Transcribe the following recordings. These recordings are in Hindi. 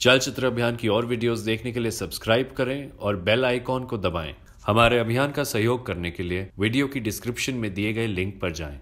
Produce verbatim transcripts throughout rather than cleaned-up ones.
चलचित्र अभियान की और वीडियोस देखने के लिए सब्सक्राइब करें और बेल आइकॉन को दबाएं। हमारे अभियान का सहयोग करने के लिए वीडियो की डिस्क्रिप्शन में दिए गए लिंक पर जाएं।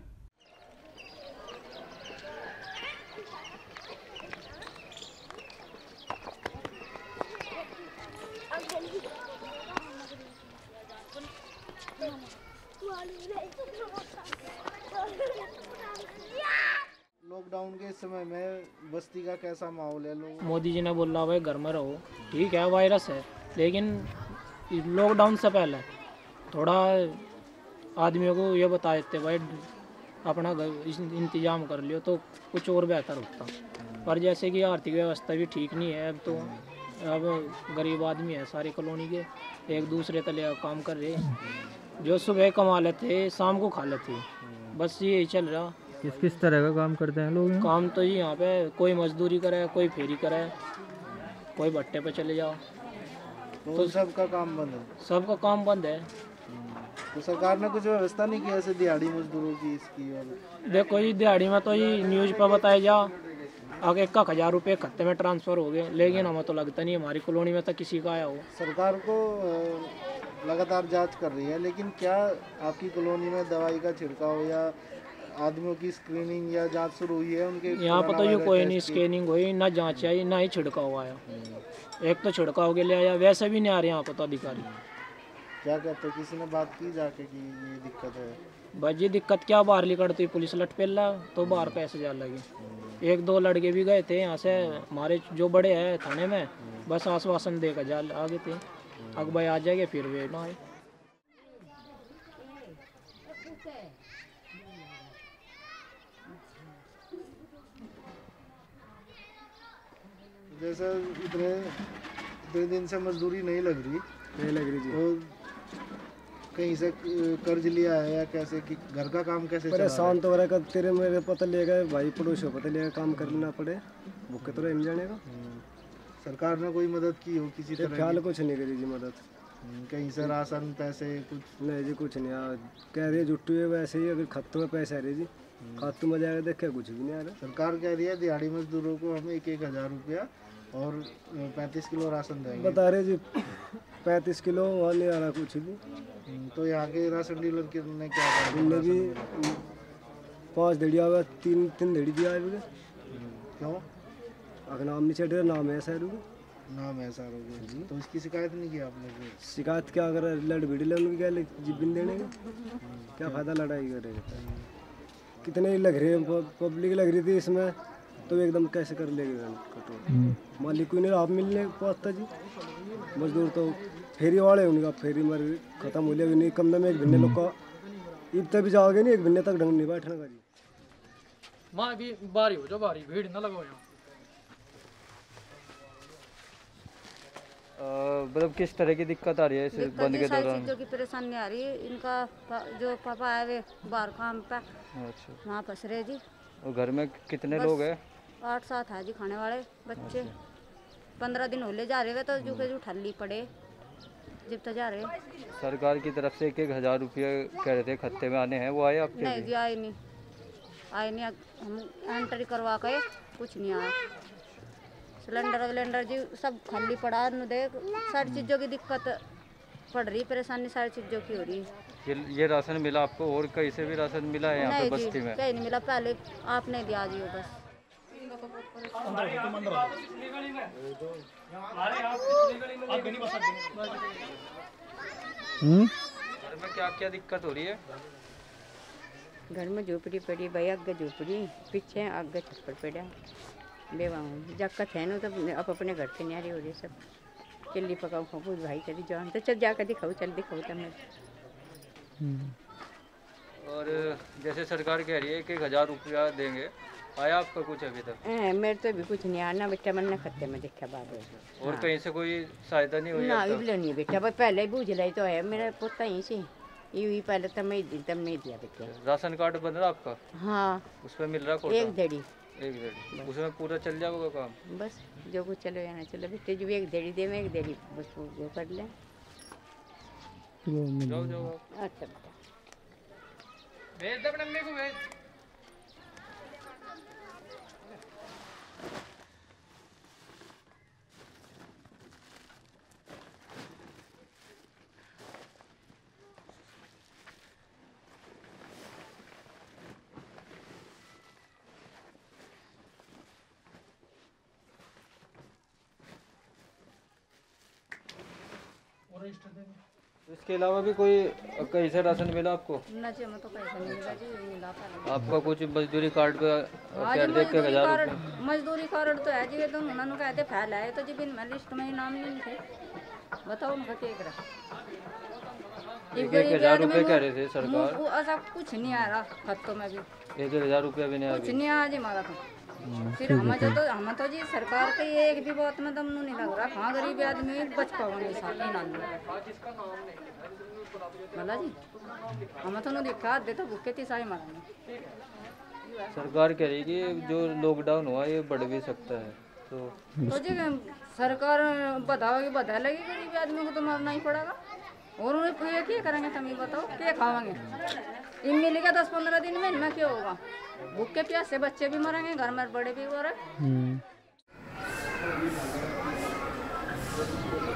लॉकडाउन के समय में बस्ती का कैसा माहौल है? लोग मोदी जी ने बोला भाई घर में रहो, ठीक है वायरस है, लेकिन लॉकडाउन से पहले थोड़ा आदमियों को ये बता देते भाई अपना घर इंतजाम कर लियो तो कुछ और बेहतर होता। पर जैसे कि आर्थिक व्यवस्था भी ठीक नहीं है अब, तो अब गरीब आदमी है सारी कॉलोनी के, एक दूसरे तले काम कर रहे, जो सुबह कमा लेते शाम को खा लेते, बस यही चल रहा। किस किस तरह का काम करते हैं लोग? काम तो जी यहाँ पे कोई मजदूरी करे, कोई फेरी करे, कोई भट्टे पे चले जाओ, तो, तो सबका काम बंद है। सबका काम बंद है। तो सरकार ने कुछ व्यवस्था नहीं की ऐसे दिहाड़ी मजदूरों की इसकी? और देखो जी दिहाड़ी में तो ये न्यूज़ पर बताया जा आगे एक हज़ार रुपये खाते में ट्रांसफ़र हो गए, लेकिन हमें तो लगता नहीं हमारी कॉलोनी में तो किसी का आया हो। सरकार को लगातार जांच कर रही है, लेकिन क्या आपकी कॉलोनी में दवाई का छिड़काव या आदमियों की स्क्रीनिंग या जांच शुरू हुई है? उनके यहाँ पर तो ये कोई नहीं स्कैनिंग हुई, ना जांच आई, ना ही छिड़काव आया। एक तो छिड़काव के लिए आया, वैसे भी नहीं आ रहे यहाँ पर तो अधिकारी। क्या कहते हैं, किसी ने बात की जाके कि ये दिक्कत है? बस ये दिक्कत क्या, बाहर निकलती पुलिस लट पेला तो बाहर पैसे जा लगे। एक दो लड़के भी गए थे यहाँ से हमारे जो बड़े हैं थाने में, बस आश्वासन देकर जा आगे थे, अगबाई आ जाएंगे फिर वे ना आए। जैसे इतने इतने दिन से मजदूरी नहीं लग रही नहीं लग रही जी, और कहीं से कर्ज लिया है या कैसे कि घर का काम कैसे चला रहा है? परेशान तो हो रहा है, तेरे मेरे पता ले गए भाई पड़ोसियों पता ले काम करना पड़े, भूखे तो रह जाने का। सरकार ने कोई मदद की हो किसी तरह ख्याल की? कुछ नहीं करी जी मदद, कहीं से राशन पैसे कुछ? नहीं जी कुछ नहीं। आ, कह रही है जुट्टू है वैसे ही, अगर खातों में पैसे आ रहे जी, खातों में जाएगा देखे कुछ भी नहीं आ रहा। सरकार कह रही है दिहाड़ी मजदूरों को हम एक एक हज़ार रुपया और पैंतीस किलो राशन देंगे। बता रहे जी पैंतीस किलो, वहाँ नहीं आ रहा कुछ भी। तो यहाँ के राशन डीलर के ने क्या कहा? उनने भी पाँच दड़ी आ गया, तीन तीन दड़ी दिया है। क्यों? अगर नाम नहीं चढ़ रहा, नाम है सर नाम है सर जी, तो इसकी शिकायत नहीं की आपने? शिकायत क्या अगर लड़ भिड़ी ले उनकी क्या जिबिन देने का क्या फ़ायदा, लड़ाई करेगा? कितने लग रहे हैं, पब्लिक लग रही थी इसमें, तो एकदम कैसे कर लेगा कटोर? मालिक को नहीं आप मिलने पहुँचता जी, मजदूर तो फेरी वाले उनका फेरी मर खत्म हो लिया भी नहीं, कम में एक भिन्ने लोग का इब भी जाओगे नहीं, एक भिन्ने तक ढंग नहीं बैठने का जी। माँ भी बारी हो जो बारी भीड़ न लगाओ। मतलब किस तरह की दिक्कत आ रही है इस बंद के दौरान? चीज़ों की परेशानी आ रही है, इनका जो पापा आए वे बाहर काम पे, अच्छा, वहाँ फंस रहे जी। और घर में कितने लोग हैं? आठ सात है जी खाने वाले बच्चे। पंद्रह दिन होले जा रहे वे तो जो के जो ठल्ली पड़े जब तक जा रहे। सरकार की तरफ से एक एक हज़ार रुपये कह रहे थे खत्ते में आने हैं, वो आए आपके? नहीं जी आए नहीं, आए नहीं, हम एंट्री करवा के कुछ नहीं आया। सिलेंडर विलेंडर जी सब खाली पड़ा, न देख सारी चीज़ों की दिक्कत पड़ रही, परेशानी सारी चीज़ों की हो रही है। ये, ये राशन मिला आपको और कहीं से भी राशन मिला है यहाँ पे बस्ती में? कहीं नहीं मिला, पहले आपने दिया जी बस। घर में क्या क्या दिक्कत हो रही है? घर में झोपड़ी पड़ी भाई, आगे झोपड़ी पीछे आगे छप्पर पड़ा बेवा जक्कत है ना, तो अब अपने घर से न्यारी हो रही सब। चिल्ली पकाऊ खाऊ भाई चली जाओ तो चल जाकर दिखाओ, चल दिखाओ तब मैं। और जैसे सरकार कह रही है कि एक हज़ार रुपया देंगे, आया आपका कुछ अभी तक? ए, मेरे तो भी कुछ नहीं आना बेटा, मैंने खत्ते में देखा बाबू। और हाँ। कहीं से कोई सहायता नहीं हुई? ना भी नहीं बेटा, भाई पहले बूझ लाई तो है, मेरा पोता यहीं से ये पहले तब मैं तब नहीं दिया बेटा। राशन कार्ड बन रहा आपका? हाँ उस पर मिल रहा कोटा? एक दड़ी एक दड़ी, उसमें पूरा चल जाएगा काम? बस जो कुछ चलो या ना चलो बेटे, जो एक दड़ी दे, मैं एक दड़ी बस वो कर लें। जाओ जाओ। अच्छा बेटा भेज दे अपने को भेज। इसके अलावा भी कोई कहीं से राशन मिला आपको? ना जी हमें तो पैसा नहीं मिला जी, मिला था। आपका कुछ मजदूरी कार्ड पे हाँ जी, कार्ड देख के मजदूरी हजार कार्ड रुपये? मजदूरी कार्ड तो है जी, तो उन्होंने कहते फैल आए तो जी बिन मैं लिस्ट में ही नाम नहीं थे। बताओ उनका क्या करा। एक एक हजार रुपये कह रहे थे सरकार। वो ऐसा कुछ नहीं आ रहा खत्तों में भी, एक एक हजार रुपया भी नहीं आ कुछ नहीं आ जी हमारा तो। फिर हमें जो तो हमें तो जी सरकार के एक भी बात में दम नहीं लग रहा। हाँ गरीब आदमी बच पाओगे साथ ही नाम भला जी, हमें तो नहीं देखा दे तो भूखे थी सारी मारेंगे। सरकार कह रही है कि जो लॉकडाउन हुआ ये बढ़ भी सकता है, तो तो जी सरकार बताओगे बता लगी गरीब आदमी को तो मरना ही पड़ेगा। और उन्हें फिर क्या करेंगे तुम ही बताओ, क्या खावांगे? इन मिलेगा दस पंद्रह दिन में इनमें क्या होगा? भूखे प्यासे बच्चे भी मरेंगे, घर में बड़े भी हो रहे।